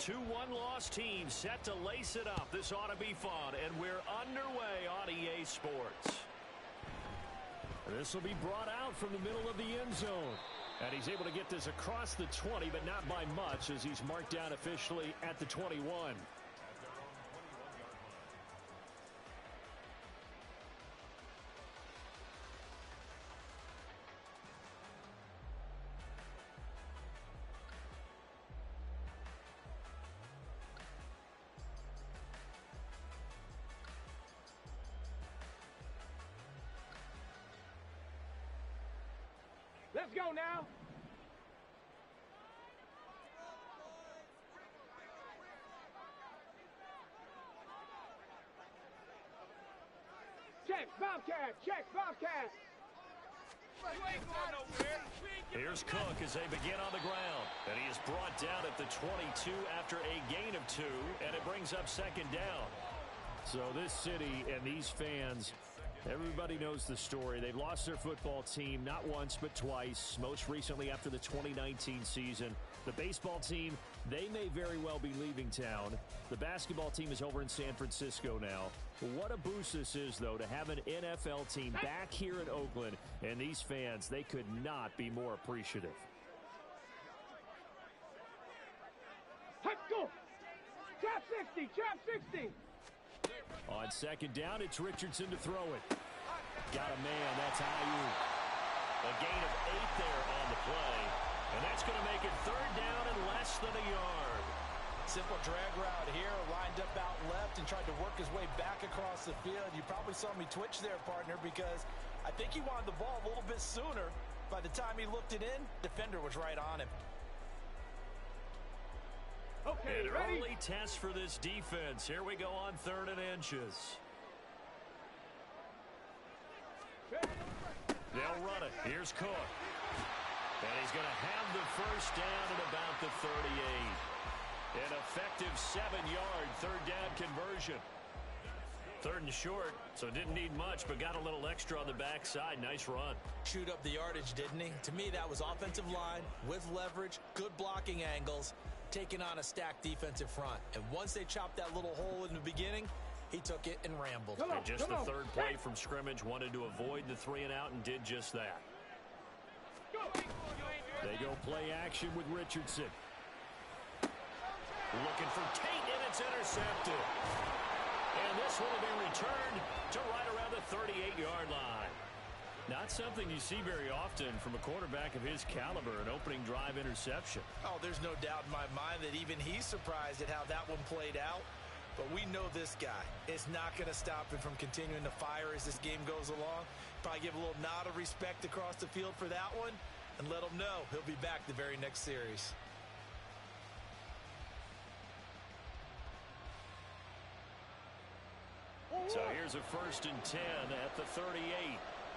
Two one-loss teams set to lace it up. This ought to be fun, and we're underway on EA Sports. This will be brought out from the middle of the end zone. And he's able to get this across the 20, but not by much, as he's marked down officially at the 21. Let's go now. Check, Bobcat. Check, Bobcat. Here's Cook as they begin on the ground. And he is brought down at the 22 after a gain of 2, and it brings up second down. So this city and these fans, everybody knows the story. They've lost their football team not once but twice, most recently after the 2019 season. The baseball team, they may very well be leaving town. The basketball team is over in San Francisco now. What a boost this is, though, to have an NFL team back here in Oakland. And these fans, they could not be more appreciative. Let's go. Trap 60, trap 60. On second down, it's Richardson to throw it. Got a man, that's Ayuk. A gain of 8 there on the play. And that's going to make it third down and less than a yard. Simple drag route here, lined up out left and tried to work his way back across the field. You probably saw me twitch there, partner, because I think he wanted the ball a little bit sooner. By the time he looked it in, defender was right on him. Okay, an ready? Early test for this defense. Here we go on 3rd and inches. They'll run it. Here's Cook. And he's going to have the first down at about the 38. An effective 7-yard third down conversion. 3rd and short, so didn't need much, but got a little extra on the backside. Nice run. Chewed up the yardage, didn't he? To me, that was offensive line with leverage, good blocking angles, taking on a stacked defensive front. And once they chopped that little hole in the beginning, he took it and rambled. And just the third play from scrimmage, wanted to avoid the 3-and-out and did just that. They go play action with Richardson. Looking for Tate, and it's intercepted. And this one will be returned to right around the 38-yard line. Not something you see very often from a quarterback of his caliber, an opening drive interception. Oh, there's no doubt in my mind that even he's surprised at how that one played out. But we know this guy is not going to stop him from continuing to fire as this game goes along. Probably give a little nod of respect across the field for that one and let him know he'll be back the very next series. So here's a 1st and 10 at the 38.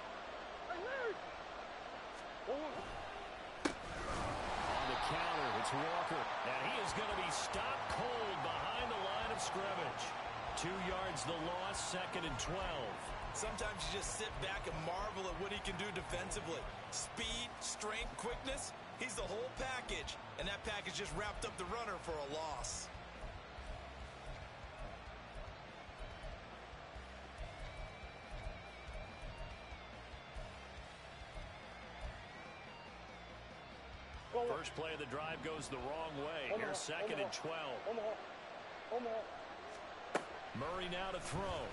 On the counter, it's Walker. And he is going to be stopped cold behind the line of scrimmage. 2 yards the loss, 2nd and 12. Sometimes you just sit back and marvel at what he can do defensively. Speed, strength, quickness, he's the whole package. And that package just wrapped up the runner for a loss. First play of the drive goes the wrong way. Here's 2nd and 12. Murray now to throw.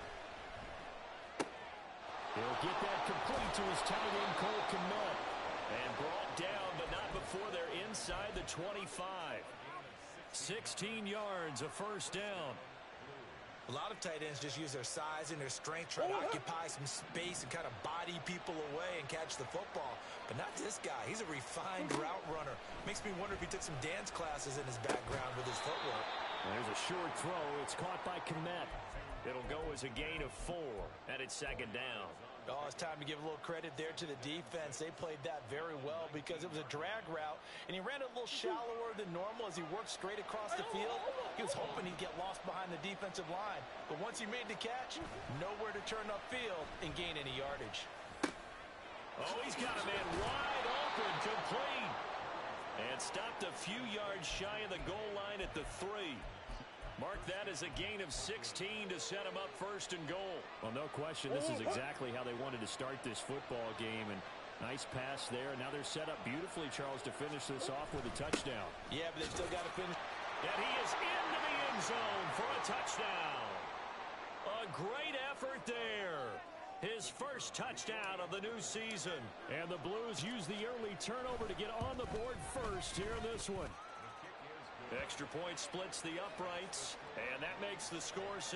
He'll get that complete to his tight end, Cole Kmet. And brought down, but not before they're inside the 25. 16 yards, a first down. A lot of tight ends just use their size and their strength, try to occupy some space and kind of body people away and catch the football. But not this guy. He's a refined route runner. Makes me wonder if he took some dance classes in his background with his footwork. There's a short throw. It's caught by Kmet. It'll go as a gain of 4, and it's 2nd down. Oh, it's time to give a little credit there to the defense. They played that very well because it was a drag route, and he ran it a little shallower than normal as he worked straight across the field. He was hoping he'd get lost behind the defensive line, but once he made the catch, nowhere to turn upfield and gain any yardage. Oh, he's got a man wide open, complete. And stopped a few yards shy of the goal line at the 3. Mark that as a gain of 16 to set him up first and goal. Well, no question, this is exactly how they wanted to start this football game. And nice pass there. Now they're set up beautifully, Charles, to finish this off with a touchdown. Yeah, but they've still got to finish. And he is into the end zone for a touchdown. A great effort there. His first touchdown of the new season. And the Blues use the early turnover to get on the board first here in this one. Extra point splits the uprights, and that makes the score 7-0.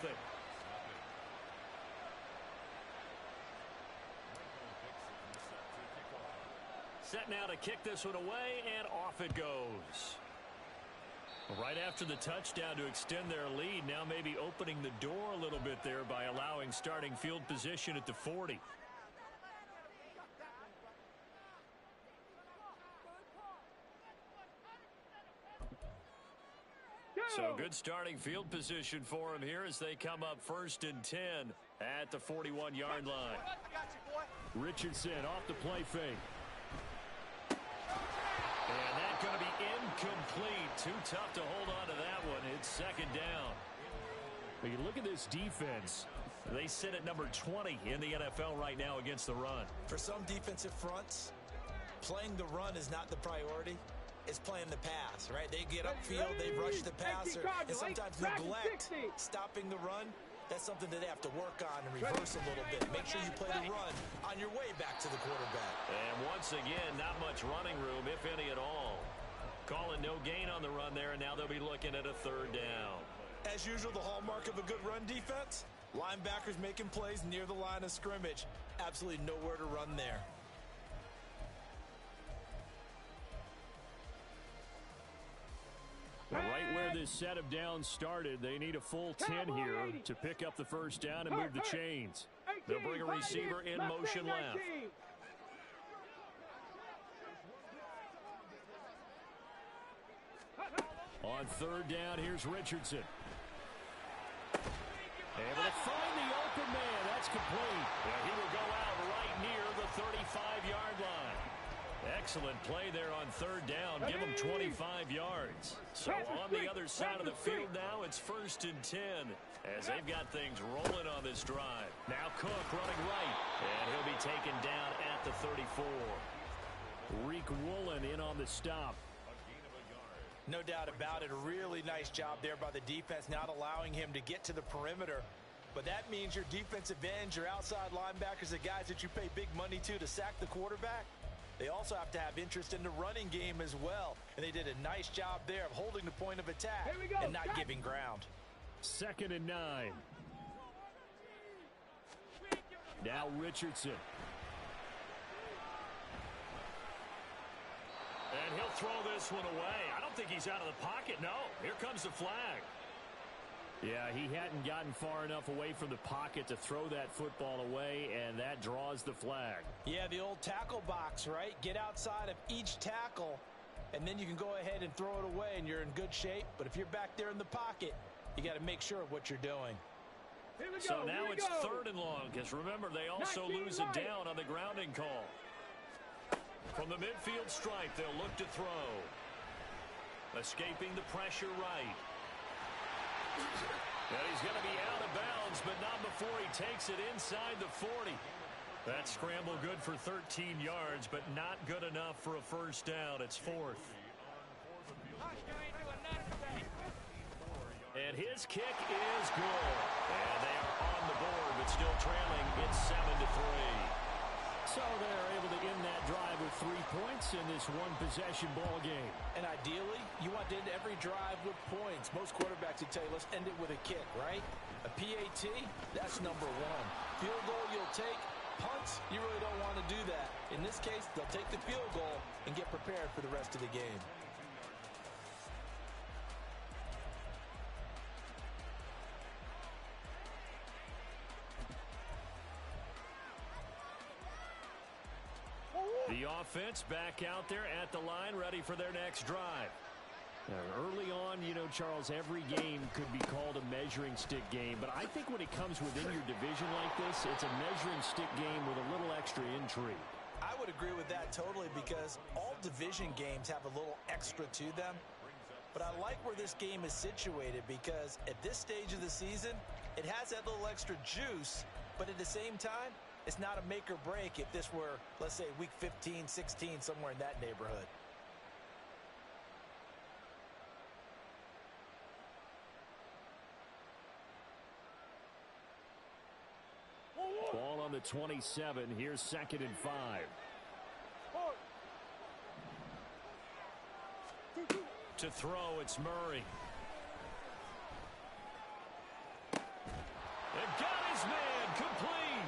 Set now to kick this one away, and off it goes. Right after the touchdown to extend their lead, now maybe opening the door a little bit there by allowing starting field position at the 40. So good starting field position for him here as they come up 1st and 10 at the 41-yard line. Richardson off the play fake. And that's going to be incomplete. Too tough to hold on to that one. It's 2nd down. But you look at this defense. They sit at number 20 in the NFL right now against the run. For some defensive fronts, playing the run is not the priority. It's playing the pass, right? They get upfield, they rush the passer, and sometimes neglect stopping the run. That's something that they have to work on and reverse a little bit. Make sure you play the run on your way back to the quarterback. And once again, not much running room, if any at all. Calling no gain on the run there, and now they'll be looking at a 3rd down. As usual, the hallmark of a good run defense, linebackers making plays near the line of scrimmage. Absolutely nowhere to run there. Well, right where this set of downs started, they need a full 10 here to pick up the 1st down and move the chains. They'll bring a receiver in motion left. On 3rd down, here's Richardson. Able to find the open man. That's complete. Yeah, he will go out right near the 35-yard line. Excellent play there on 3rd down. Give him 25 yards. So on the other side of the field now, it's 1st and 10 as they've got things rolling on this drive. Now Cook running right, and he'll be taken down at the 34. Reek Woolen in on the stop. No doubt about it. A really nice job there by the defense, not allowing him to get to the perimeter. But that means your defensive ends, your outside linebackers, the guys that you pay big money to sack the quarterback, they also have to have interest in the running game as well. And they did a nice job there of holding the point of attack and not giving ground. 2nd and 9. Now Richardson. And he'll throw this one away. I don't think he's out of the pocket. No, here comes the flag. Yeah, he hadn't gotten far enough away from the pocket to throw that football away, and that draws the flag. Yeah, the old tackle box, right? Get outside of each tackle, and then you can go ahead and throw it away, and you're in good shape. But if you're back there in the pocket, you got to make sure of what you're doing. So now it's 3rd and long, because remember, they also lose a down on the grounding call. From the midfield stripe, they'll look to throw. Escaping the pressure right. And he's going to be out of bounds, but not before he takes it inside the 40. That scramble good for 13 yards, but not good enough for a 1st down. It's 4th. And his kick is good. And they are on the board, but still trailing. It's 7-3. So they're able to end that drive with 3 points in this one-possession ball game. And ideally, you want to end every drive with points. Most quarterbacks would tell you, let's end it with a kick, right? A PAT, that's number 1. Field goal you'll take. Punts, you really don't want to do that. In this case, they'll take the field goal and get prepared for the rest of the game. The offense back out there at the line, ready for their next drive. Early on, you know, Charles, every game could be called a measuring stick game. But I think when it comes within your division like this, it's a measuring stick game with a little extra intrigue. I would agree with that totally because all division games have a little extra to them. But I like where this game is situated because at this stage of the season, it has that little extra juice, but at the same time, it's not a make or break if this were, let's say, week 15, 16, somewhere in that neighborhood. Ball on the 27. Here's 2nd and 5. To throw, it's Murray. And got his man complete.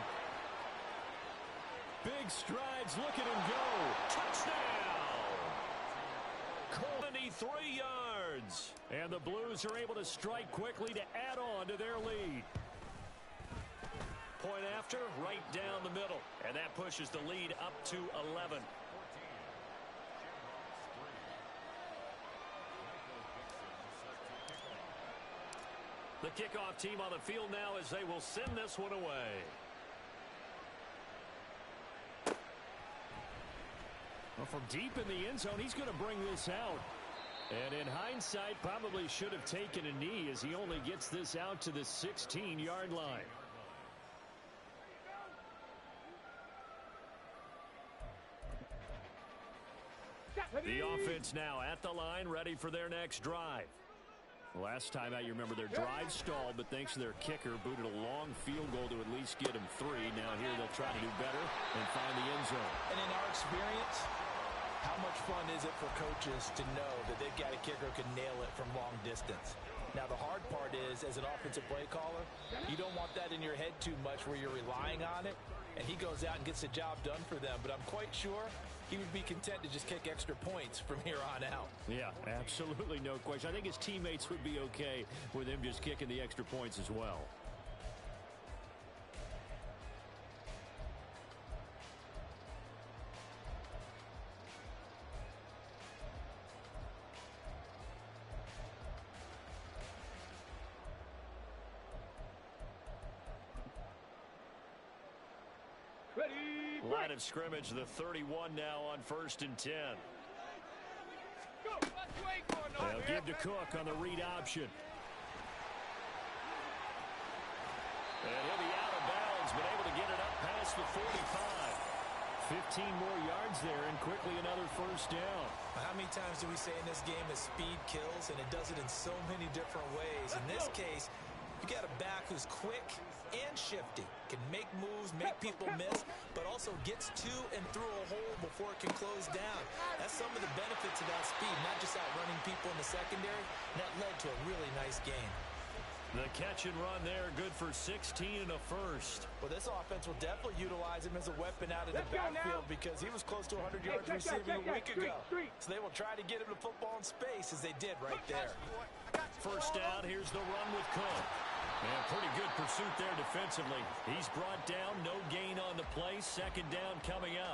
Big strides. Look at him go. Touchdown. 23 yards. And the Blues are able to strike quickly to add on to their lead. Point after, right down the middle. And that pushes the lead up to 11. The kickoff team on the field now as they will send this one away. Well, from deep in the end zone, he's going to bring this out. And in hindsight, probably should have taken a knee as he only gets this out to the 16-yard line. The offense now at the line, ready for their next drive. Last time out, you remember their drive stalled, but thanks to their kicker, booted a long field goal to at least get them 3. Now here they'll try to do better and find the end zone. And in our experience, how much fun is it for coaches to know that they've got a kicker who can nail it from long distance? Now, the hard part is, as an offensive play caller, you don't want that in your head too much where you're relying on it, and he goes out and gets the job done for them. But I'm quite sure he would be content to just kick extra points from here on out. Yeah, absolutely no question. I think his teammates would be okay with him just kicking the extra points as well. Line of scrimmage, the 31 now on 1st and 10. They'll give to Cook on the read option. And he'll be out of bounds, but able to get it up past the 45. 15 more yards there, and quickly another 1st down. How many times do we say in this game that speed kills, and it does it in so many different ways? In this case, you got a back who's quick and shifty, can make moves, make people miss, but also gets to and through a hole before it can close down. That's some of the benefits of that speed, not just outrunning people in the secondary. And that led to a really nice game. The catch and run there, good for 16 and a 1st. Well, this offense will definitely utilize him as a weapon out of the backfield because he was close to 100 yards receiving a week ago. So they will try to get him the football in space as they did right there. 1st down, here's the run with Cook. And pretty good pursuit there defensively. He's brought down, no gain on the play. 2nd down coming up.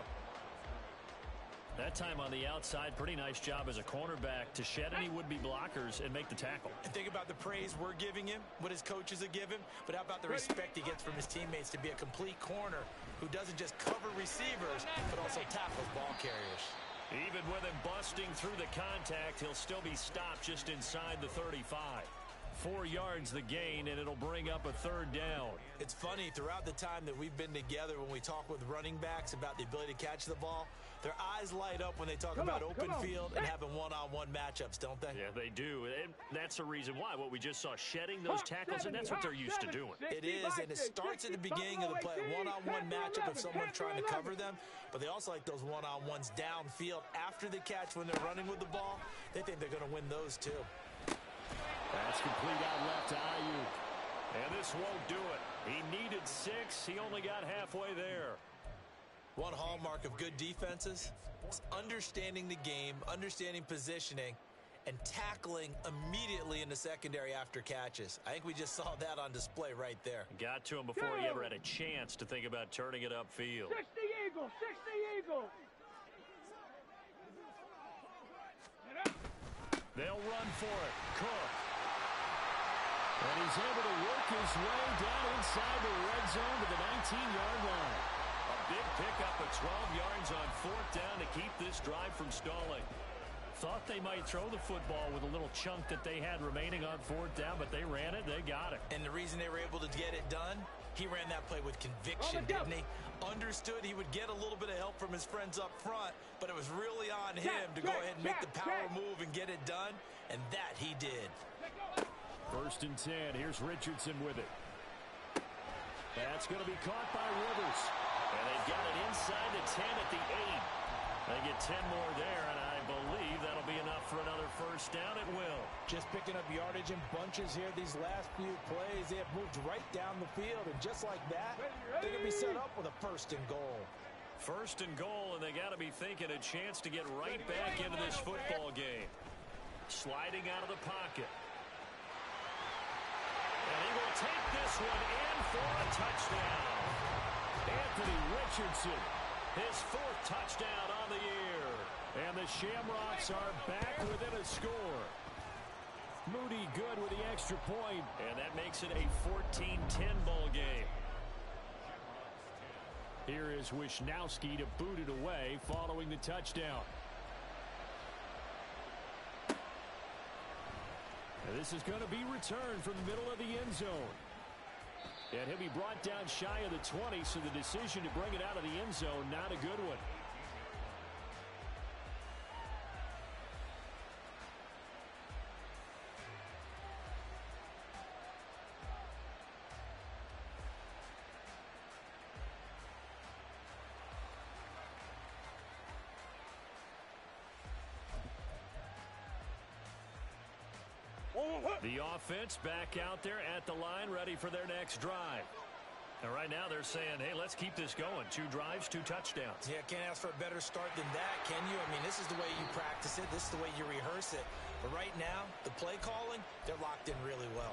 That time on the outside, pretty nice job as a cornerback to shed any would-be blockers and make the tackle. And think about the praise we're giving him, what his coaches are giving, but how about the respect he gets from his teammates to be a complete corner who doesn't just cover receivers, but also tackles ball carriers. Even with him busting through the contact, he'll still be stopped just inside the 35. 4 yards the gain, and it'll bring up a 3rd down. It's funny, throughout the time that we've been together, when we talk with running backs about the ability to catch the ball, their eyes light up when they talk about open field and having one-on-one matchups, don't they? Yeah, they do. And that's the reason why. What we just saw, shedding those tackles, and that's what they're used to doing. It is, and it starts at the beginning of the play. One-on-one matchup if someone's trying to cover them, but they also like those one-on-ones downfield after the catch when they're running with the ball. They think they're going to win those, too. That's complete out left to Ayuk. And this won't do it. He needed 6. He only got halfway there. One hallmark of good defenses is understanding the game, understanding positioning, and tackling immediately in the secondary after catches. I think we just saw that on display right there. Got to him before he ever had a chance to think about turning it upfield. 60 Eagle, 60 Eagle. They'll run for it. Cook. And he's able to work his way down inside the red zone to the 19-yard line. A big pickup of 12 yards on 4th down to keep this drive from stalling. Thought they might throw the football with a little chunk that they had remaining on 4th down, but they ran it, they got it. And the reason they were able to get it done, he ran that play with conviction, didn't he? Understood he would get a little bit of help from his friends up front, but it was really on him to go ahead and make the power move and get it done, and that he did. 1st and 10, here's Richardson with it. That's going to be caught by Rivers. And they've got it inside the 10 at the 8. They get 10 more there, and I believe that'll be enough for another 1st down. It will. Just picking up yardage in bunches here these last few plays. They have moved right down the field, and just like that, they're going to be set up with a 1st and goal. 1st and goal, and they got to be thinking a chance to get right back into this football game. Sliding out of the pocket. And he will take this one in for a touchdown. Anthony Richardson, his 4th touchdown on the year. And the Shamrocks are back within a score. Moody good with the extra point. And that makes it a 14-10 ball game. Here is Wisnowski to boot it away following the touchdown. And this is going to be returned from the middle of the end zone. And he'll be brought down shy of the 20, so the decision to bring it out of the end zone, not a good one. The offense back out there at the line, ready for their next drive. And right now they're saying, hey, let's keep this going. 2 drives, 2 touchdowns. Yeah, can't ask for a better start than that, can you? I mean, this is the way you practice it. This is the way you rehearse it. But right now, the play calling, they're locked in really well.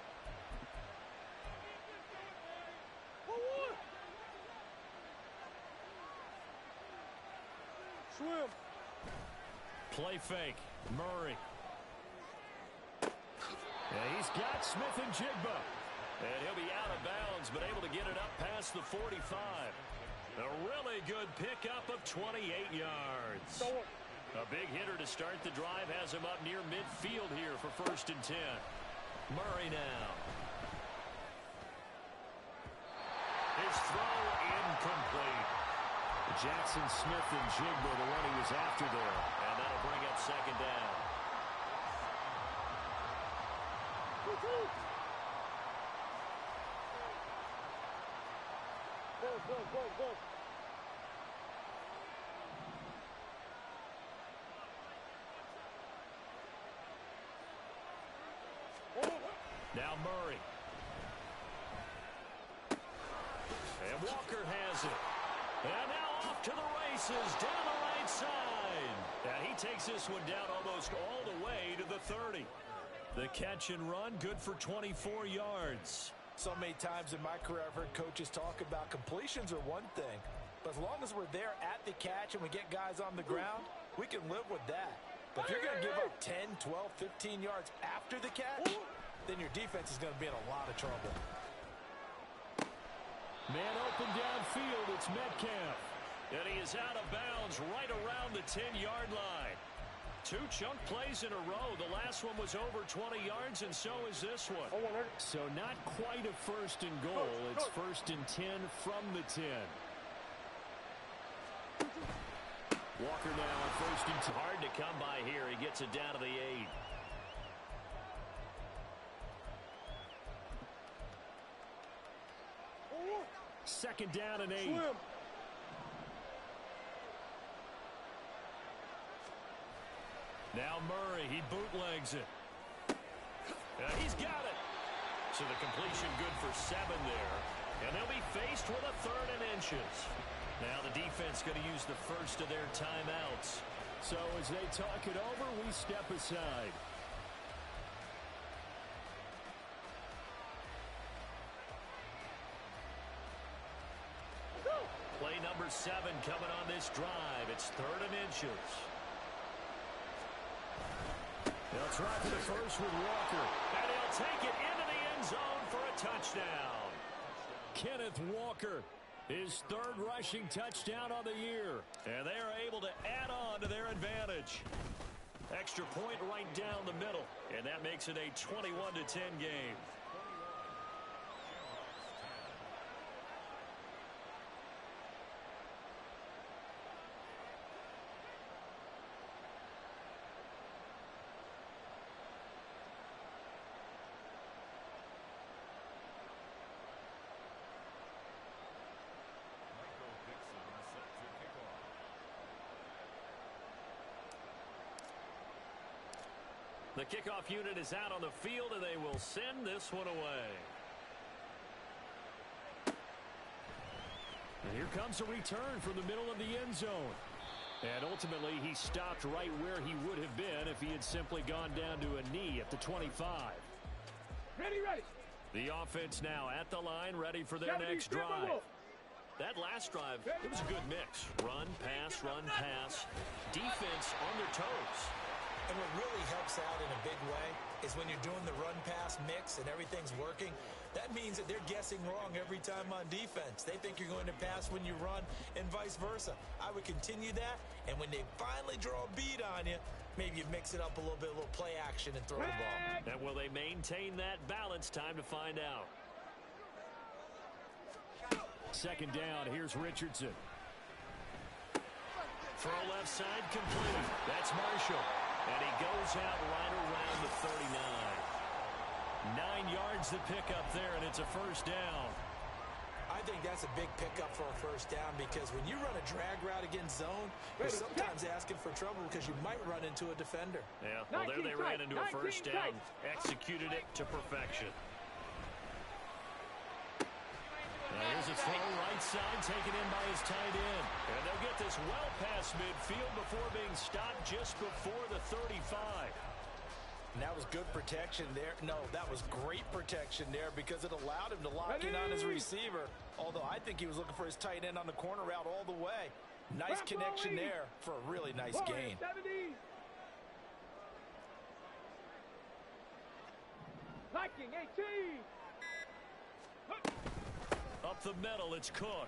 Swim. Play fake. Murray. And he's got Smith and Jigba. And he'll be out of bounds, but able to get it up past the 45. A really good pickup of 28 yards. A big hitter to start the drive has him up near midfield here for 1st and 10. Murray now. His throw incomplete. Jackson Smith and Jigba, the one he was after there. And that'll bring up 2nd down. Go. Now Murray. And Walker has it. And now off to the races down the right side. And he takes this one down almost all the way to the 30. The catch and run, good for 24 yards. So many times in my career I've heard coaches talk about completions are one thing. But as long as we're there at the catch and we get guys on the ground, we can live with that. But if you're going to give up 10, 12, 15 yards after the catch, then your defense is going to be in a lot of trouble. Man open downfield, it's Metcalf. And he is out of bounds right around the 10-yard line. 2 chunk plays in a row. The last one was over 20 yards, and so is this one. So not quite a 1st and goal. It's 1st and 10 from the 10. Walker now on 1st and 10. Hard to come by here. He gets it down to the 8. Second down and 8. Swim. Now Murray, he bootlegs it. He's got it. So the completion good for 7 there. And they'll be faced with a 3rd and inches. Now the defense going to use the first of their timeouts. So as they talk it over, we step aside. Play number 7 coming on this drive. It's 3rd and inches. They'll try for the first with Walker. And he'll take it into the end zone for a touchdown. Kenneth Walker His third rushing touchdown on the year. And they are able to add on to their advantage. Extra point right down the middle. And that makes it a 21-10 game. The kickoff unit is out on the field, and they will send this one away. And here comes a return from the middle of the end zone. And ultimately, he stopped right where he would have been if he had simply gone down to a knee at the 25. Ready. The offense now at the line, ready for their next drive. That last drive, it was a good mix. Run, pass. Defense on their toes. And what really helps out in a big way is when you're doing the run-pass mix and everything's working, that means that they're guessing wrong every time on defense. They think you're going to pass when you run and vice versa. I would continue that, and when they finally draw a bead on you, maybe you mix it up a little bit, a little play action and throw the ball. And will they maintain that balance? Time to find out. Second down, here's Richardson. Throw left side complete. That's Marshall. And he goes out right around the 39. 9 yards to pick up there, and it's a first down. I think that's a big pickup for a first down because when you run a drag route against zone, you're sometimes asking for trouble because you might run into a defender. Yeah, well, there they ran into a first down, executed it to perfection. Here's a throw right side, taken in by his tight end. And they'll get this well past midfield before being stopped just before the 35. And that was good protection there. No, that was great protection there because it allowed him to lock in on his receiver. Although I think he was looking for his tight end on the corner route all the way. Nice connection there for a really nice gain. Liking 18. Up the middle, it's Cook.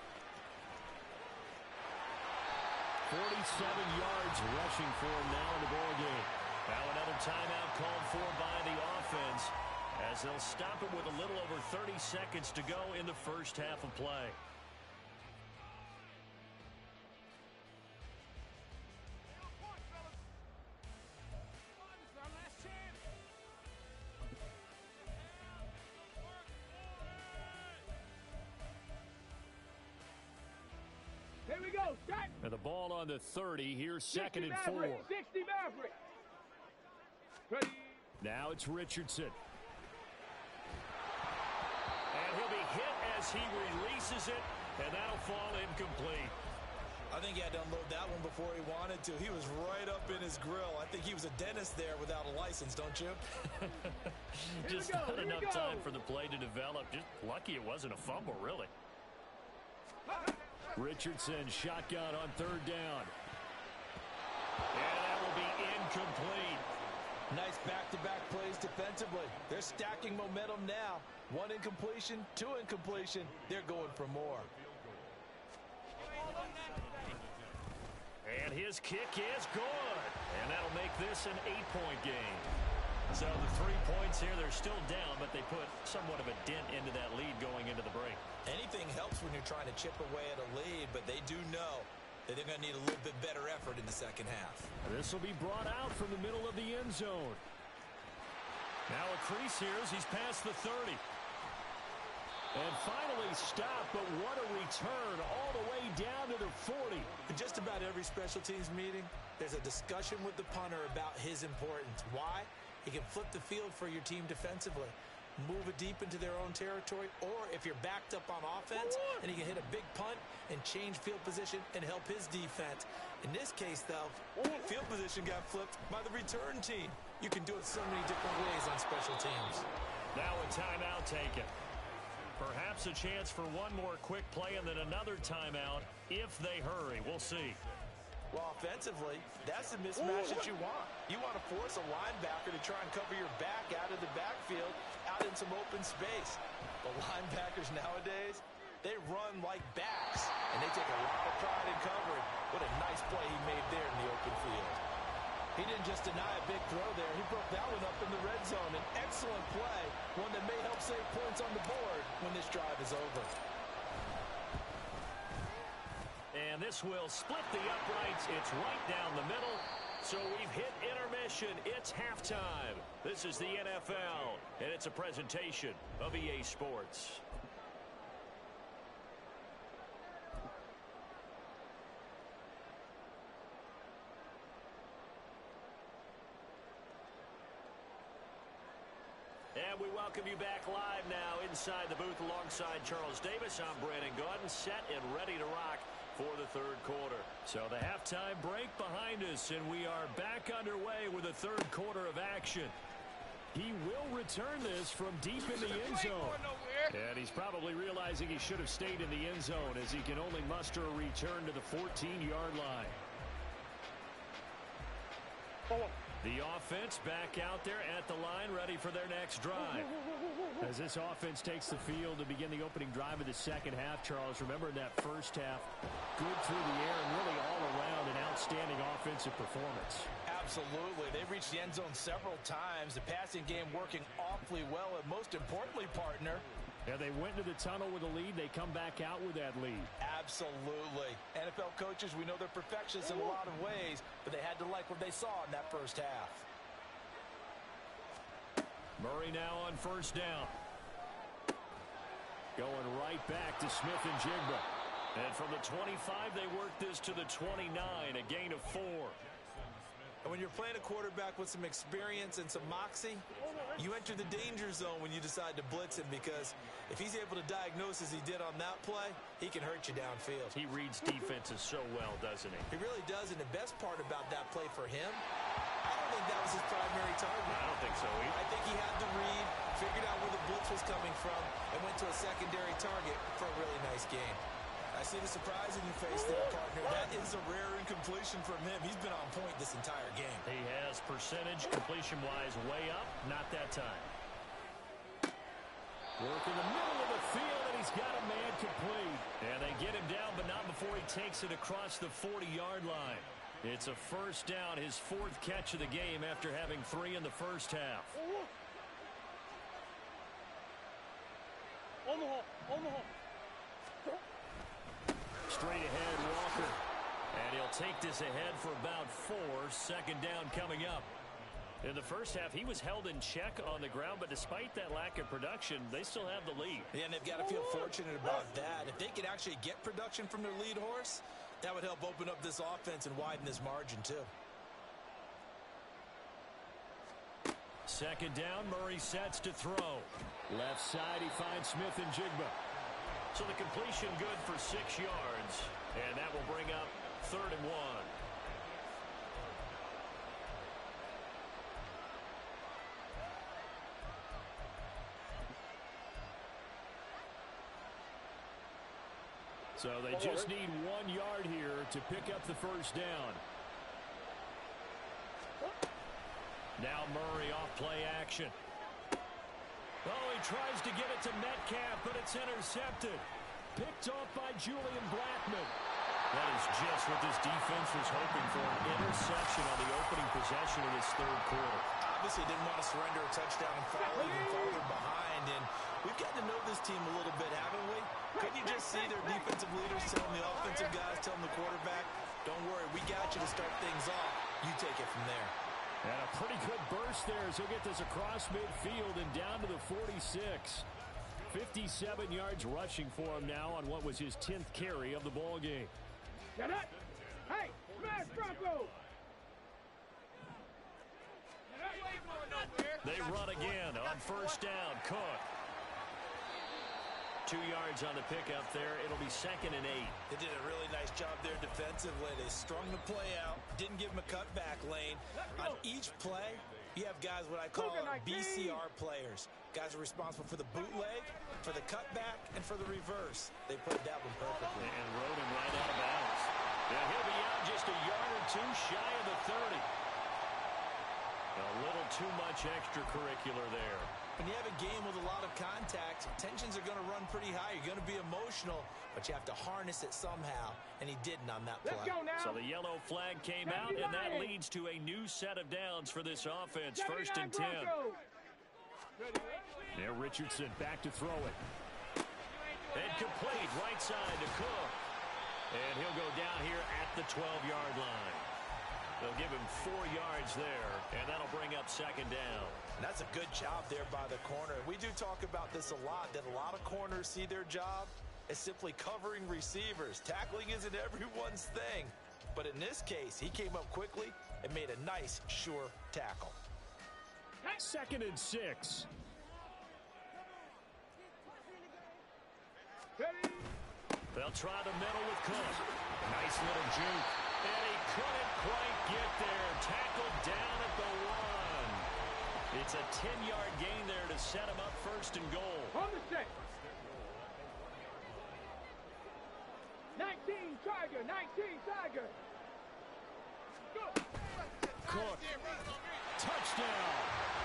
47 yards rushing for him now in the ball game. Now another timeout called for by the offense as they'll stop it with a little over 30 seconds to go in the first half of play. Here we go. Start. And the ball on the 30. Here's second and 4. 60 Maverick. Ready. Now it's Richardson. And he'll be hit as he releases it, and that'll fall incomplete. I think he had to unload that one before he wanted to. He was right up in his grill. I think he was a dentist there without a license, don't you? Just not enough time for the play to develop. Just lucky it wasn't a fumble, really. Richardson shotgun on third down. And that will be incomplete. Nice back-to-back plays defensively. They're stacking momentum now. 1 incompletion, 2 incompletion. They're going for more. And his kick is good. And that'll make this an 8-point game. So the 3 points here, they're still down, but they put somewhat of a dent into that lead going into the break. Anything helps when you're trying to chip away at a lead, but they do know that they're going to need a little bit better effort in the second half. This will be brought out from the middle of the end zone. Now a crease here as he's past the 30. And finally stopped, but what a return all the way down to the 40. In just about every special teams meeting, there's a discussion with the punter about his importance. Why? He can flip the field for your team defensively, move it deep into their own territory, or if you're backed up on offense, and he can hit a big punt and change field position and help his defense. In this case, though, field position got flipped by the return team. You can do it so many different ways on special teams. Now a timeout taken. Perhaps a chance for one more quick play and then another timeout if they hurry. We'll see. Well, offensively, that's the mismatch that you want. You want to force a linebacker to try and cover your back out of the backfield, out in some open space. But linebackers nowadays, They run like backs, and they take a lot of pride in covering. What a nice play he made there in the open field. He didn't just deny a big throw there. He broke that one up in the red zone. An excellent play, one that may help save points on the board when this drive is over. And this will split the uprights. It's right down the middle. So we've hit intermission. It's halftime. This is the NFL, and it's a presentation of EA Sports. And we welcome you back live now inside the booth alongside Charles Davis. I'm Brandon Gaudin, set and ready to rock for the third quarter. So the halftime break behind us, and we are back underway with the third quarter of action. He will return this from deep in the end zone. And he's probably realizing he should have stayed in the end zone as he can only muster a return to the 14-yard line. The offense back out there at the line, ready for their next drive. As this offense takes the field to begin the opening drive of the second half, Charles, remember in that first half, good through the air and really all around an outstanding offensive performance. Absolutely. They've reached the end zone several times. The passing game working awfully well, and most importantly, partner, yeah, they went into the tunnel with a lead. They come back out with that lead. Absolutely. NFL coaches, we know they're perfectionists in a lot of ways, but they had to like what they saw in that first half. Murray now on first down. Going right back to Smith-Njigba. And from the 25, they work this to the 29, a gain of 4. And when you're playing a quarterback with some experience and some moxie, you enter the danger zone when you decide to blitz him, because if he's able to diagnose as he did on that play, he can hurt you downfield. He reads defenses so well, doesn't he? He really does, and the best part about that play for him, I don't think that was his primary target. I don't think so either. I think he had the read, figured out where the blitz was coming from, and went to a secondary target for a really nice game. I see the surprise in your face there, partner. That is a rare incompletion from him. He's been on point this entire game. He has percentage, completion-wise, way up. Not that time. Work in the middle of the field, and he's got a man complete. And they get him down, but not before he takes it across the 40-yard line. It's a first down, his fourth catch of the game after having 3 in the first half. Straight ahead, Walker. And he'll take this ahead for about 4. Second down coming up. In the first half, he was held in check on the ground, but despite that lack of production, they still have the lead. Yeah, and they've got to feel fortunate about that. If they could actually get production from their lead horse, that would help open up this offense and widen this margin, too. Second down, Murray sets to throw. Left side, he finds Smith-Njigba. So the completion good for 6 yards, and that will bring up 3rd and 1. So they just need 1 yard here to pick up the first down. Now Murray off play action. Oh, he tries to get it to Metcalf, but it's intercepted. Picked off by Julian Blackmon. That is just what this defense was hoping for, an interception on the opening possession of this third quarter. Obviously didn't want to surrender a touchdown and fall even farther behind, and we've gotten to know this team a little bit, haven't we? Couldn't you just see their defensive leaders telling the offensive guys, telling the quarterback, don't worry, we got you to start things off. You take it from there. And a pretty good burst there as he'll get this across midfield and down to the 46. 57 yards rushing for him now on what was his 10th carry of the ball game. Get it! Hey, smash Bronco! They run again on first down. Cook. 2 yards on the pickup there. It'll be 2nd and 8. They did a really nice job there defensively. They strung the play out, didn't give him a cutback lane. On each play, you have guys what I call BCR players. Guys are responsible for the bootleg, for the cutback, and for the reverse. They played that one perfectly. And rode him right out of bounds. Yeah, he'll be out just a yard or 2 shy of the 30. A little too much extracurricular there. When you have a game with a lot of contact, tensions are going to run pretty high. You're going to be emotional, but you have to harness it somehow, and he didn't on that play. Let's go now. So the yellow flag came out, and that leads to a new set of downs for this offense. 1st and 10. There, Richardson back to throw it. And complete, right side to Cook. And he'll go down here at the 12-yard line. They'll give him 4 yards there, and that'll bring up 2nd down. And that's a good job there by the corner. We do talk about this a lot, that a lot of corners see their job as simply covering receivers. Tackling isn't everyone's thing. But in this case, he came up quickly and made a nice, sure tackle. 2nd and 6. They'll try the middle with Cook. Nice little juke. And he couldn't quite get there. Tackled down at the 1. It's a 10-yard gain there to set him up 1st and goal. On the set. 19 Tiger, 19 Tiger. Go. Cook. Touchdown.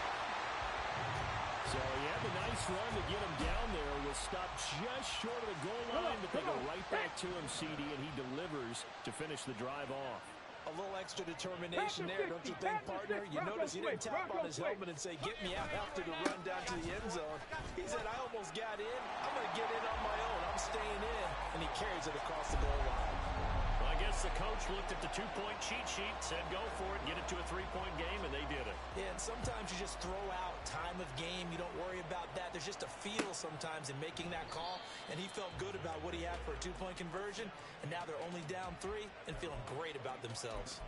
So he had the nice run to get him down there. Was stopped just short of the goal line, but they go right back to him, CD, and he delivers to finish the drive off. A little extra determination there, don't you think, partner? You notice he didn't tap on his helmet and say, get me out after the run down to the end zone. He said, I almost got in. I'm going to get in on my own. I'm staying in. And he carries it across the goal line. Well, I guess the coach looked at the 2-point cheat sheet, said go for it, get it to a 3-point game, and they did it. Yeah, and sometimes you just throw out time of game. You don't worry about that. There's just a feel sometimes in making that call, and he felt good about what he had for a 2-point conversion, and now they're only down 3 and feeling great about themselves.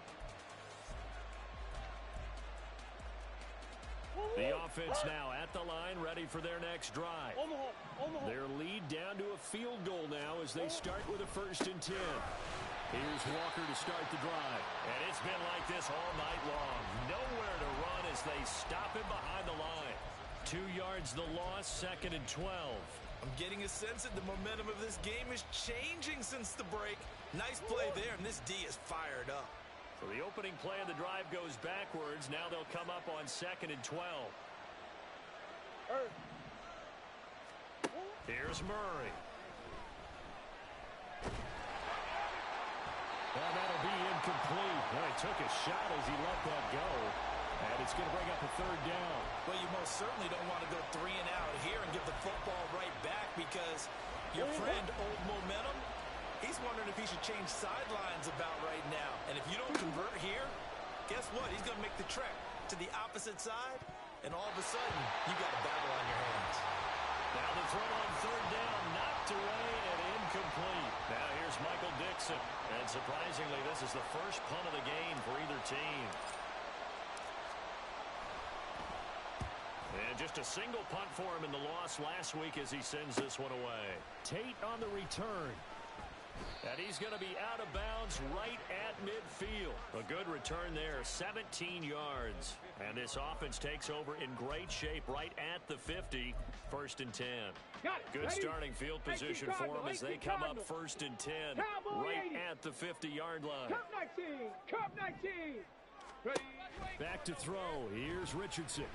The offense now at the line, ready for their next drive. Their lead down to a field goal now as they start with a 1st and 10. Here's Walker to start the drive. And it's been like this all night long. Nowhere to run as they stop him behind the line. 2 yards the loss, 2nd and 12. I'm getting a sense that the momentum of this game is changing since the break. Nice play there, and this D is fired up. So the opening play of the drive goes backwards. Now they'll come up on 2nd and 12. Here's Murray. Well, that'll be incomplete. Well, he took a shot as he let that go. And it's going to bring up a 3rd down. Well, you most certainly don't want to go 3 and out here and give the football right back because your friend, Old Momentum, he's wondering if he should change sidelines about right now. And if you don't convert here, guess what? He's going to make the trek to the opposite side, and all of a sudden, you got a battle on your hands. Now the throw on 3rd down, knocked away and incomplete. Now here's Michael Dixon. And surprisingly, this is the first punt of the game for either team. And just a single punt for him in the loss last week as he sends this one away. Tate on the return. And he's going to be out of bounds right at midfield. A good return there, 17 yards. And this offense takes over in great shape right at the 50, 1st and 10. Good starting field position for them as they come up 1st and 10 right at the 50-yard line. Cup 19, Cup 19. Ready. Back to throw. Here's Richardson.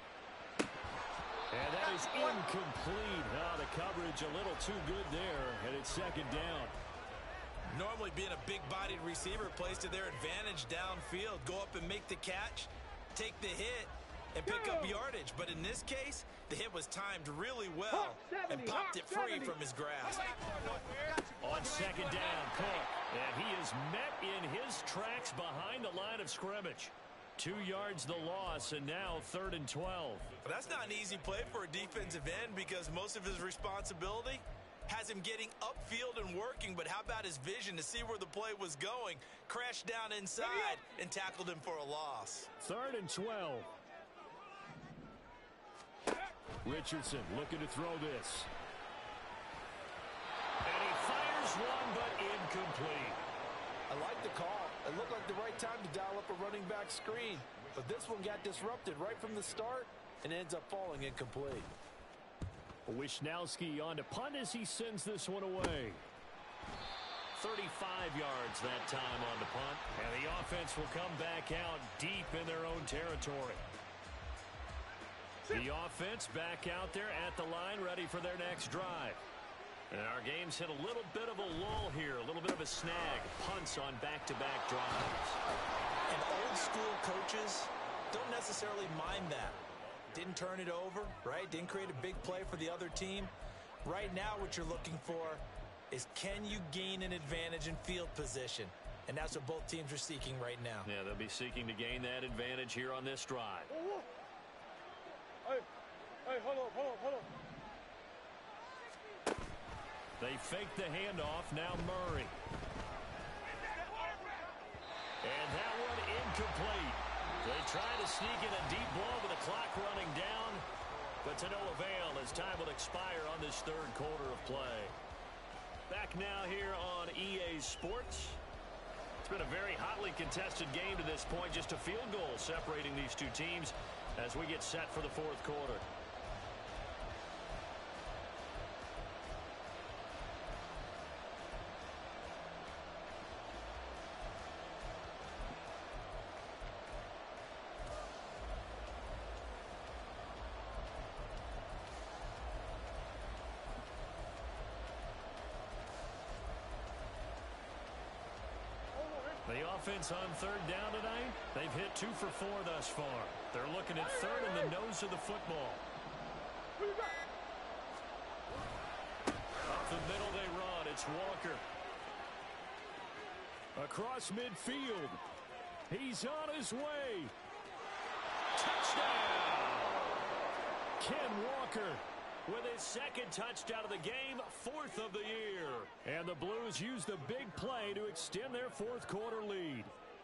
And that is incomplete. The coverage a little too good there, and it's 2nd down. Normally being a big-bodied receiver plays to their advantage downfield. Go up and make the catch, take the hit, and pick up yardage. But in this case, the hit was timed really well and popped it free from his grasp. On 2nd down, Cook. And he is met in his tracks behind the line of scrimmage. 2 yards the loss, and now 3rd and 12. But that's not an easy play for a defensive end because most of his responsibility has him getting upfield and working, but how about his vision to see where the play was going? Crashed down inside and tackled him for a loss. 3rd and 12. Richardson looking to throw this. And he fires one, but incomplete. I like the call. It looked like the right time to dial up a running back screen, but this one got disrupted right from the start and ends up falling incomplete. Wishnowski on to punt as he sends this one away. 35 yards that time on the punt. And the offense will come back out deep in their own territory. The offense back out there at the line, ready for their next drive. And our game's hit a little bit of a lull here, a little bit of a snag. Punts on back-to-back drives. And old school coaches don't necessarily mind that. Didn't turn it over, right? Didn't create a big play for the other team. Right now what you're looking for is, can you gain an advantage in field position? And that's what both teams are seeking right now. Yeah, they'll be seeking to gain that advantage here on this drive. Hey, hold on. They fake the handoff. Now Murray. And that one incomplete. They try to sneak in a deep blow with the clock running down, but to no avail as time will expire on this third quarter of play. Back now here on EA Sports. It's been a very hotly contested game to this point. Just a field goal separating these two teams as we get set for the fourth quarter. The offense on third down tonight, they've hit 2 for 4 thus far. They're looking at third in the nose of the football. Up the middle they run. It's Walker. Across midfield. He's on his way. Touchdown! Ken Walker with his second touchdown of the game, 4th of the year. And the Blues use the big play to extend their fourth quarter lead.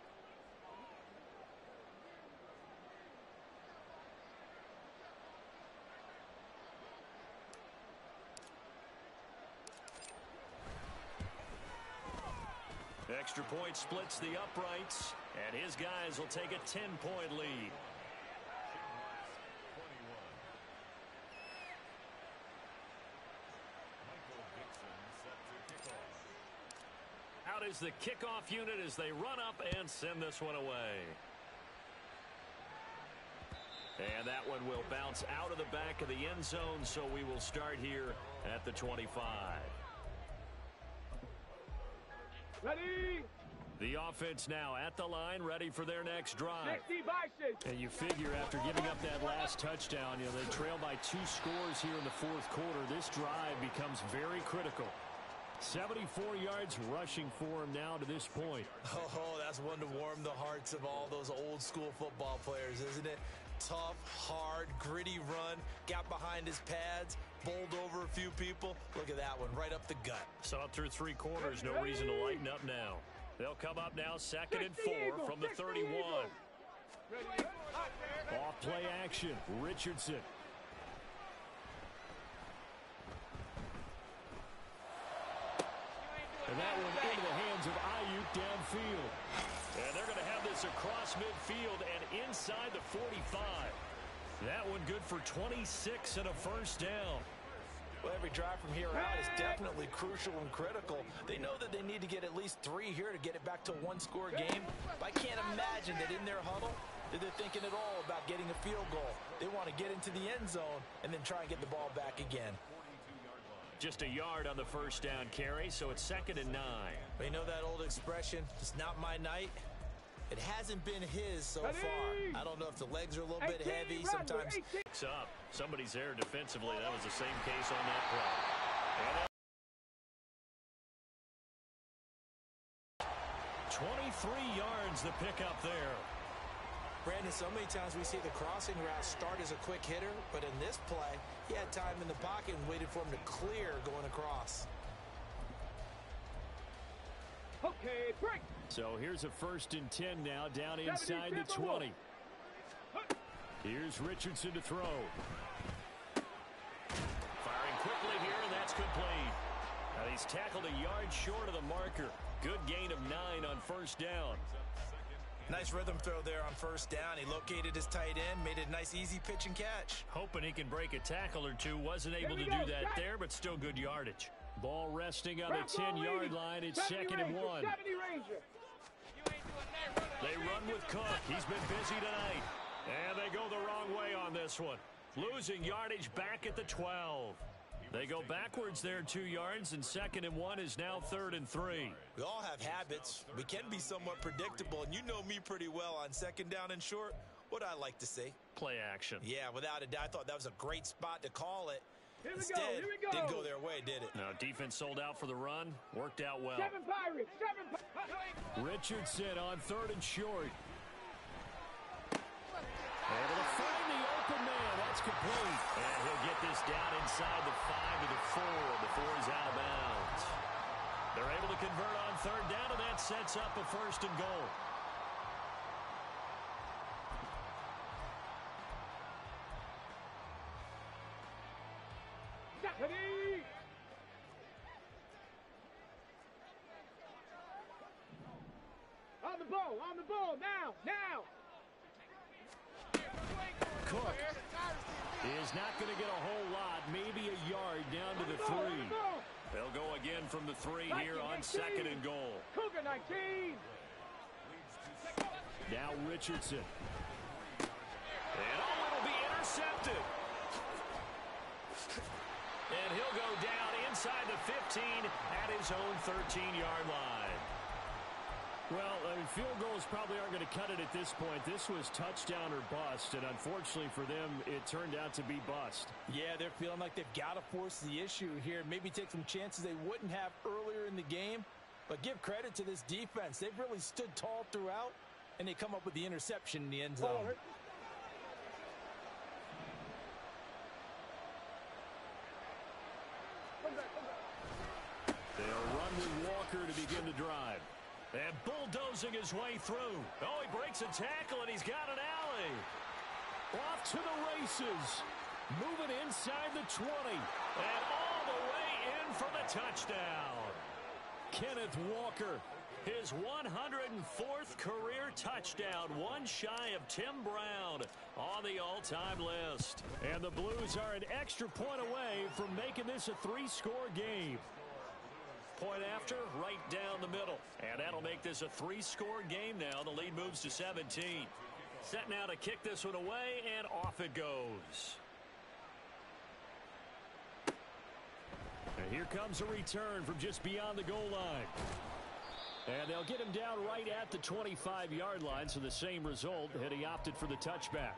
Extra point splits the uprights, and his guys will take a 10-point lead. Out is the kickoff unit as they run up and send this one away. And that one will bounce out of the back of the end zone, so we will start here at the 25. Ready? The offense now at the line, ready for their next drive. 60 vices. And you figure after giving up that last touchdown, they trail by 2 scores here in the fourth quarter. This drive becomes very critical. 74 yards rushing for him now to this point. Oh, that's one to warm the hearts of all those old school football players, isn't it? Tough, hard, gritty run, got behind his pads, bowled over a few people. Look at that one, right up the gut. So up through 3 quarters, no reason to lighten up now. They'll come up now 2nd and 4 from the 31. Off play action, Richardson. And that one into the hands of Ayuk downfield. And they're going to have this across midfield and inside the 45. That one good for 26 and a first down. Well, every drive from here out is definitely crucial and critical. They know that they need to get at least 3 here to get it back to a 1-score game. But I can't imagine that in their huddle that they're thinking at all about getting a field goal. They want to get into the end zone and then try and get the ball back again. Just a yard on the first down carry, so it's 2nd and 9. But you know that old expression, it's not my night? It hasn't been his so far. I don't know if the legs are a little bit heavy. Sometimes picks up. Somebody's there defensively. That was the same case on that play. And 23 yards the pickup there. Brandon, so many times we see the crossing route start as a quick hitter, but in this play, he had time in the pocket and waited for him to clear going across. Okay, break. So here's a 1st and 10 now, down inside the 20. Here's Richardson to throw. Firing quickly here, and that's complete. Now he's tackled a yard short of the marker. Good gain of 9 on first down. Nice rhythm throw there on first down. He located his tight end, made it a nice easy pitch and catch. Hoping he can break a tackle or two. Wasn't able to do that there, but still good yardage. Ball resting on the 10-yard line. It's 2nd and 1. They run with Cook. He's been busy tonight. And they go the wrong way on this one. Losing yardage back at the 12. They go backwards there 2 yards, and 2nd and 1 is now 3rd and 3. We all have habits. We can be somewhat predictable, and you know me pretty well on 2nd down and short. What I like to say? Play action. Yeah, without a doubt, I thought that was a great spot to call it. Instead, didn't go their way, did it? No, defense sold out for the run. Worked out well. 7 Pirates. Richardson on 3rd and short. Able to find the open man. That's complete. And he'll get this down inside the 5 to the 4 before he's out of bounds. They're able to convert on 3rd down, and that sets up a 1st and goal. On the ball, now! Cook is not going to get a whole lot, maybe a yard down to the 3. They'll go again from the 3 here on 2nd and goal. Cougar 19. Now Richardson. And it'll be intercepted. And he'll go down inside the 15 at his own 13-yard line. Well, field goals probably aren't going to cut it at this point. This was touchdown or bust, and unfortunately for them, it turned out to be bust. Yeah, they're feeling like they've got to force the issue here, maybe take some chances they wouldn't have earlier in the game. But give credit to this defense. They've really stood tall throughout, and they come up with the interception in the end zone. They'll run with Walker to begin the drive. And bulldozing his way through. Oh, he breaks a tackle, and he's got an alley. Off to the races. Moving inside the 20. And all the way in for the touchdown. Kenneth Walker, his 104th career touchdown. One shy of Tim Brown on the all-time list. And the Blues are an extra point away from making this a 3-score game. Point after, right down the middle. And that'll make this a 3-score game now. The lead moves to 17. Set now to kick this one away, and off it goes. And here comes a return from just beyond the goal line. And they'll get him down right at the 25-yard line, so the same result, and he opted for the touchback.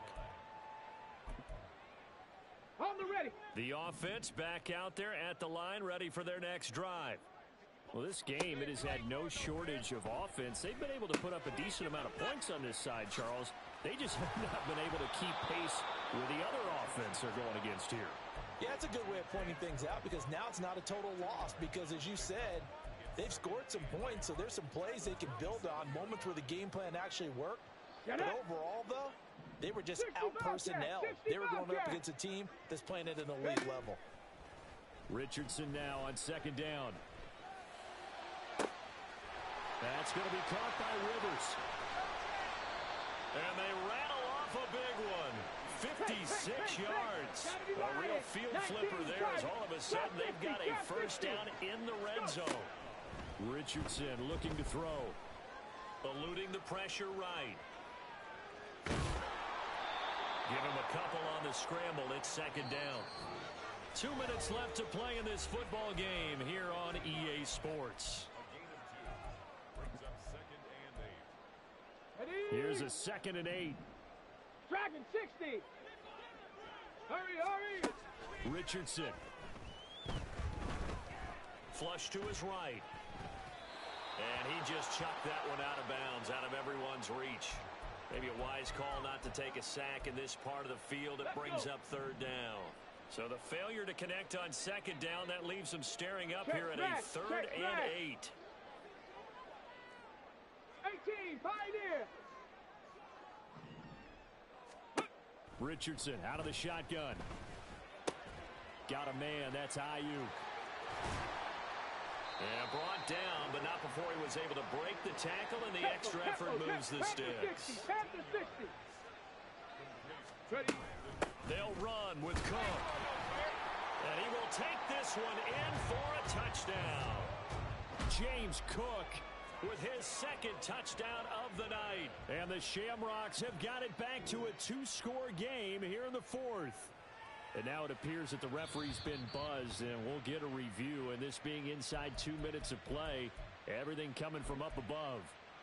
On the ready. The offense back out there at the line, ready for their next drive. Well, this game, it has had no shortage of offense. They've been able to put up a decent amount of points on this side, Charles. They just have not been able to keep pace with the other offense they're going against here. Yeah, it's a good way of pointing things out because now it's not a total loss because, as you said, they've scored some points, so there's some plays they can build on, moments where the game plan actually worked. But overall, though, they were just out-personnel. They were going up against a team that's playing at an elite level. Richardson now on 2nd down. That's going to be caught by Rivers. And they rattle off a big one. 56 yards. A real field flipper there as all of a sudden they've got a 1st down in the red zone. Richardson looking to throw. Eluding the pressure right. Give him a couple on the scramble. It's 2nd down. 2 minutes left to play in this football game here on EA Sports. Here's a 2nd and 8. Dragon 60. Hurry. Richardson. Flush to his right. And he just chucked that one out of bounds, out of everyone's reach. Maybe a wise call not to take a sack in this part of the field. It brings up 3rd down. So the failure to connect on 2nd down, that leaves them staring up here at a 3rd and 8. 18, Pioneer. Richardson out of the shotgun. Got a man. That's Ayuk. And brought down, but not before he was able to break the tackle, and the extra effort moves the sticks. They'll run with Cook. And he will take this one in for a touchdown. James Cook with his 2nd touchdown of the night. And the Shamrocks have got it back to a 2-score game here in the 4th. And now it appears that the referee's been buzzed, and we'll get a review. And this being inside 2 minutes of play, everything coming from up above.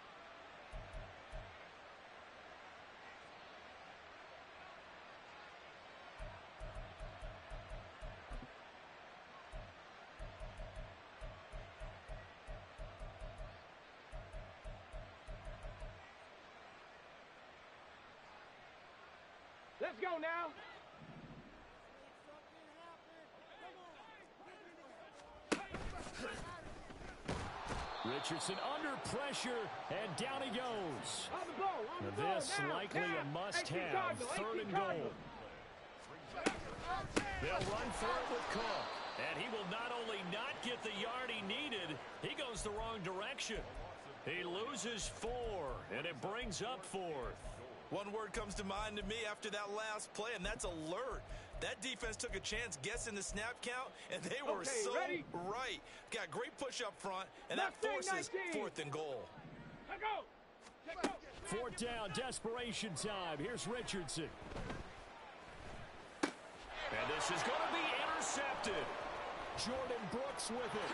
Let's go now. Richardson under pressure, and down he goes. On the ball, on the ball. This now, likely now. a must-have, 3rd and goal. They'll run for it with Cook. And he will not only not get the yard he needed, he goes the wrong direction. He loses 4, and it brings up 4th. One word comes to mind to me after that last play, and that's alert. That defense took a chance guessing the snap count, and they were ready? right. Got great push up front, and that Left forces 19. 4th and goal. Let's go. Let's go. 4th down, desperation time. Here's Richardson. And this is going to be intercepted. Jordan Brooks with it.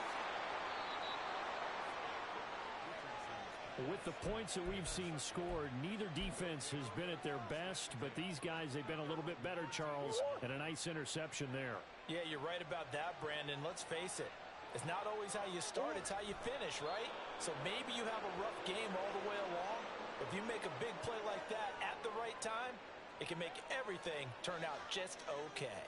With the points that we've seen scored, neither defense has been at their best, but these guys, they've been a little bit better, Charles, and a nice interception there. Yeah, you're right about that, Brandon. Let's face it. It's not always how you start, it's how you finish, right? So maybe you have a rough game all the way along. If you make a big play like that at the right time, it can make everything turn out just okay.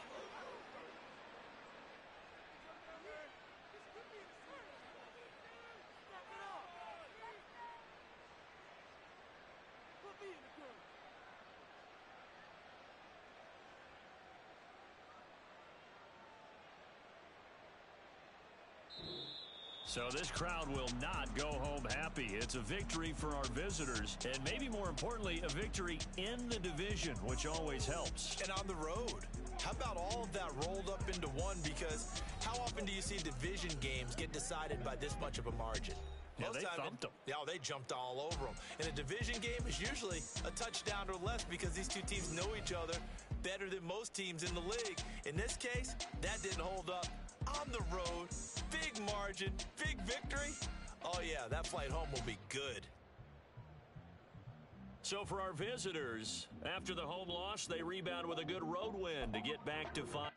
So this crowd will not go home happy. It's a victory for our visitors, and maybe more importantly, a victory in the division, which always helps. And on the road. How about all of that rolled up into one? Because how often do you see division games get decided by this much of a margin? Yeah, they thumped them. Yeah, they jumped all over them. And a division game is usually a touchdown or less because these two teams know each other better than most teams in the league. In this case, that didn't hold up. On the road, big margin, big victory. Oh, yeah, that flight home will be good. So for our visitors, after the home loss, they rebound with a good road win to get back to 5.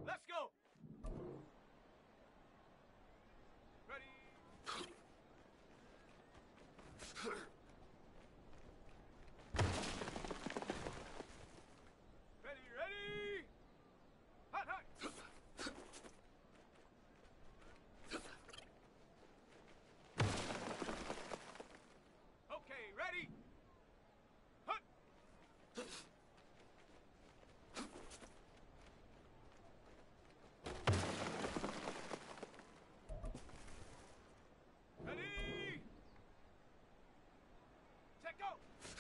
Let's go. Ready. Ready. Hot, hot. Okay, ready. Hut. Ready. Set go.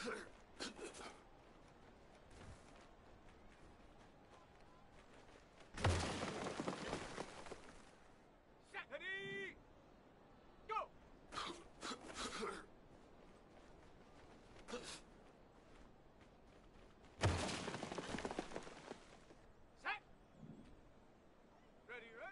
Set. Ready. Go. Set. Ready.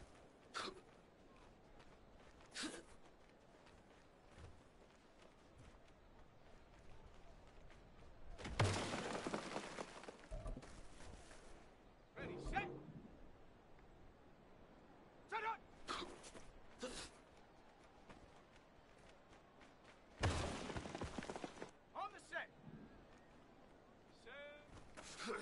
Ready, set. Set up. On the set. Set.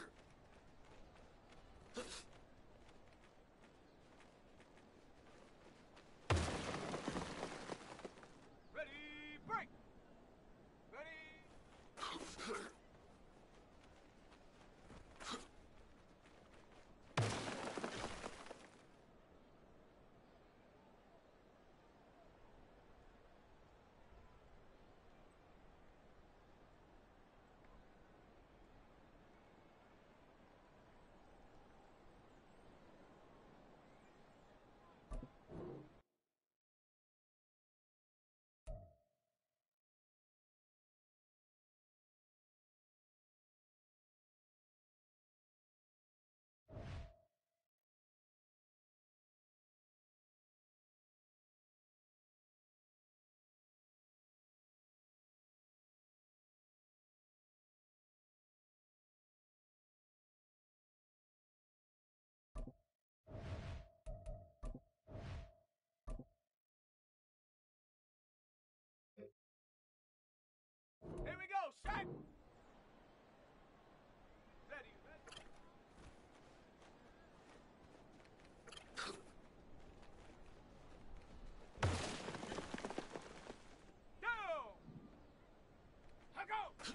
Ready, break. Ready. Here we go, set. Ready. Go. Go.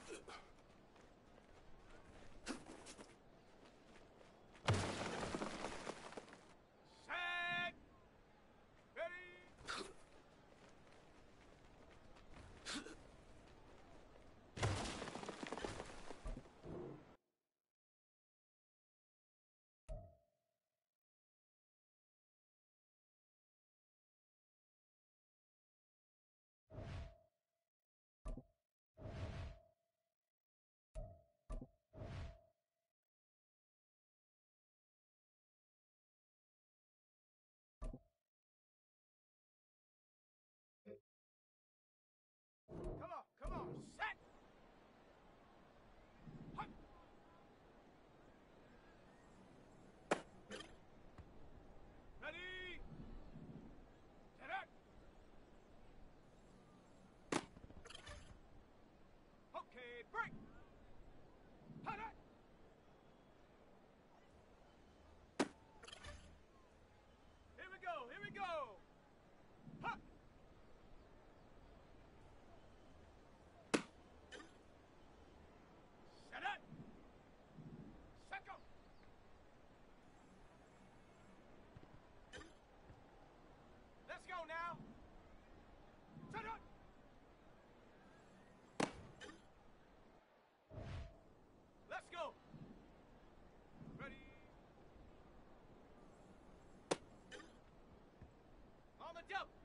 Set. Ready. Come on, set. Hut. Ready. Set up. Okay, break. Hut, hut. Here we go. Hut. Set up. Set go. Let's go now. Set up. Let's go. Ready. On the jump.